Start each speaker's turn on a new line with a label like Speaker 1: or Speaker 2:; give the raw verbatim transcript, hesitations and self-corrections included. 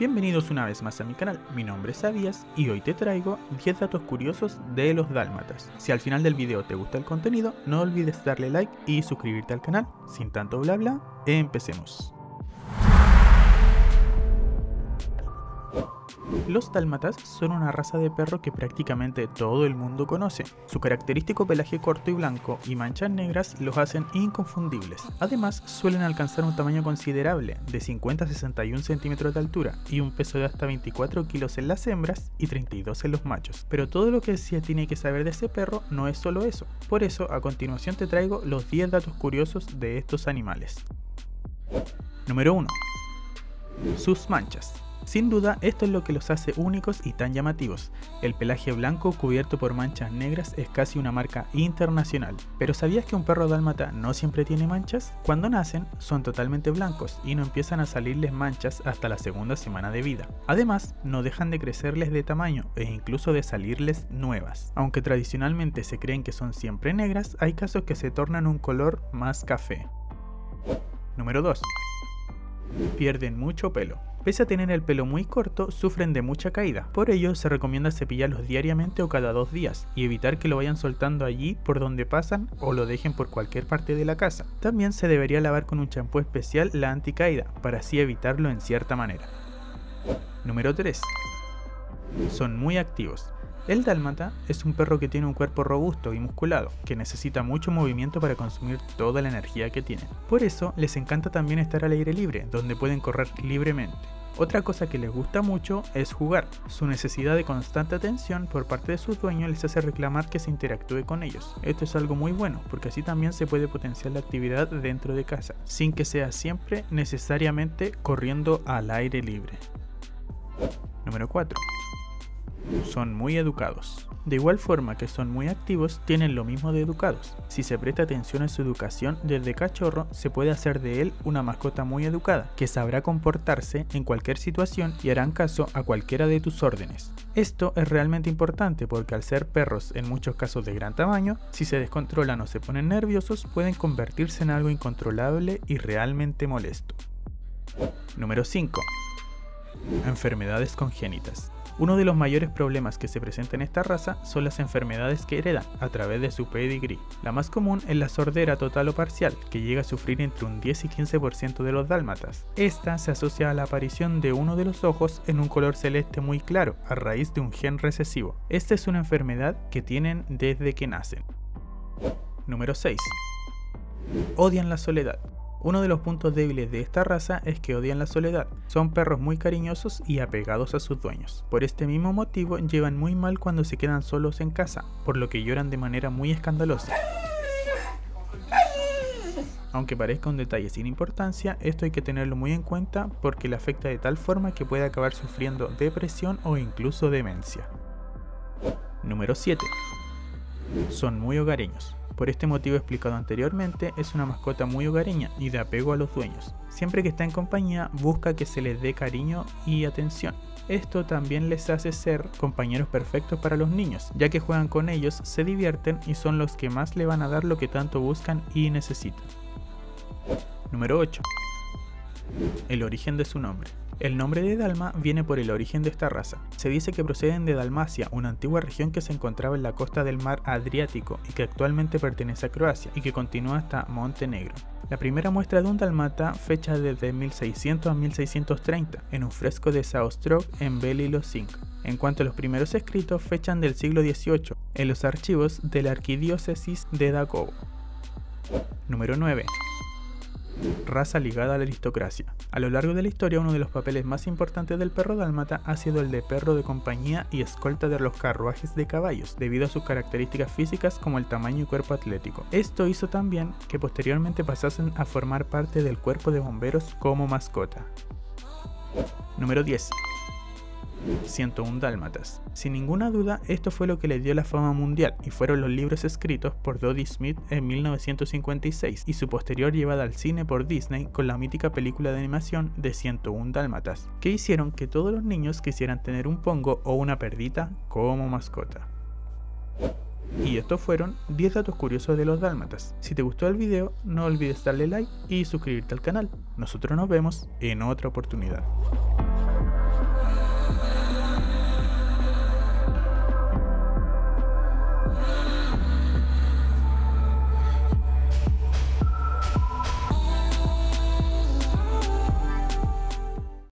Speaker 1: Bienvenidos una vez más a mi canal, mi nombre es Abías y hoy te traigo diez datos curiosos de los dálmatas. Si al final del video te gusta el contenido, no olvides darle like y suscribirte al canal. Sin tanto bla bla, empecemos. Los dálmatas son una raza de perro que prácticamente todo el mundo conoce. Su característico pelaje corto y blanco y manchas negras los hacen inconfundibles. Además, suelen alcanzar un tamaño considerable, de cincuenta a sesenta y un centímetros de altura y un peso de hasta veinticuatro kilos en las hembras y treinta y dos en los machos. Pero todo lo que se tiene que saber de ese perro no es solo eso. Por eso, a continuación te traigo los diez datos curiosos de estos animales. Número uno. Sus manchas. Sin duda, esto es lo que los hace únicos y tan llamativos. El pelaje blanco cubierto por manchas negras es casi una marca internacional. ¿Pero sabías que un perro dálmata no siempre tiene manchas? Cuando nacen, son totalmente blancos y no empiezan a salirles manchas hasta la segunda semana de vida. Además, no dejan de crecerles de tamaño e incluso de salirles nuevas. Aunque tradicionalmente se creen que son siempre negras, hay casos que se tornan un color más café. Número dos. Pierden mucho pelo. Pese a tener el pelo muy corto, sufren de mucha caída. Por ello, se recomienda cepillarlos diariamente o cada dos días y evitar que lo vayan soltando allí por donde pasan o lo dejen por cualquier parte de la casa. También se debería lavar con un champú especial la anticaída, para así evitarlo en cierta manera. Número tres. Son muy activos. El dálmata es un perro que tiene un cuerpo robusto y musculado, que necesita mucho movimiento para consumir toda la energía que tiene. Por eso, les encanta también estar al aire libre, donde pueden correr libremente. Otra cosa que les gusta mucho es jugar. Su necesidad de constante atención por parte de sus dueños les hace reclamar que se interactúe con ellos. Esto es algo muy bueno, porque así también se puede potenciar la actividad dentro de casa, sin que sea siempre necesariamente corriendo al aire libre. Número cuatro. Son muy educados. De igual forma que son muy activos, tienen lo mismo de educados. Si se presta atención a su educación desde cachorro, se puede hacer de él una mascota muy educada, que sabrá comportarse en cualquier situación y harán caso a cualquiera de tus órdenes. Esto es realmente importante porque al ser perros en muchos casos de gran tamaño, si se descontrolan o se ponen nerviosos, pueden convertirse en algo incontrolable y realmente molesto. Número cinco. Enfermedades congénitas. Uno de los mayores problemas que se presenta en esta raza son las enfermedades que heredan a través de su pedigrí. La más común es la sordera total o parcial, que llega a sufrir entre un diez y quince por ciento de los dálmatas. Esta se asocia a la aparición de uno de los ojos en un color celeste muy claro, a raíz de un gen recesivo. Esta es una enfermedad que tienen desde que nacen. Número seis. Odian la soledad. Uno de los puntos débiles de esta raza es que odian la soledad. Son perros muy cariñosos y apegados a sus dueños. Por este mismo motivo llevan muy mal cuando se quedan solos en casa, por lo que lloran de manera muy escandalosa. Aunque parezca un detalle sin importancia, esto hay que tenerlo muy en cuenta porque le afecta de tal forma que puede acabar sufriendo depresión o incluso demencia. Número siete. Son muy hogareños. Por este motivo explicado anteriormente, es una mascota muy hogareña y de apego a los dueños. Siempre que está en compañía, busca que se les dé cariño y atención. Esto también les hace ser compañeros perfectos para los niños, ya que juegan con ellos, se divierten y son los que más le van a dar lo que tanto buscan y necesitan. Número ocho. El origen de su nombre. El nombre de Dalma viene por el origen de esta raza. Se dice que proceden de Dalmacia, una antigua región que se encontraba en la costa del mar Adriático y que actualmente pertenece a Croacia y que continúa hasta Montenegro. La primera muestra de un dálmata fecha desde mil seiscientos a mil seiscientos treinta en un fresco de Zaostrog en Beli Losing. En cuanto a los primeros escritos, fechan del siglo dieciocho en los archivos de la arquidiócesis de Dagovo. Número nueve. Raza ligada a la aristocracia. A lo largo de la historia, uno de los papeles más importantes del perro dálmata ha sido el de perro de compañía y escolta de los carruajes de caballos, debido a sus características físicas como el tamaño y cuerpo atlético. Esto hizo también que posteriormente pasasen a formar parte del cuerpo de bomberos como mascota. Número diez. ciento uno dálmatas. Sin ninguna duda, esto fue lo que le dio la fama mundial y fueron los libros escritos por Dodie Smith en mil novecientos cincuenta y seis y su posterior llevada al cine por Disney con la mítica película de animación de ciento uno dálmatas, que hicieron que todos los niños quisieran tener un pongo o una perdita como mascota. Y estos fueron diez datos curiosos de los dálmatas. Si te gustó el video, no olvides darle like y suscribirte al canal. Nosotros nos vemos en otra oportunidad.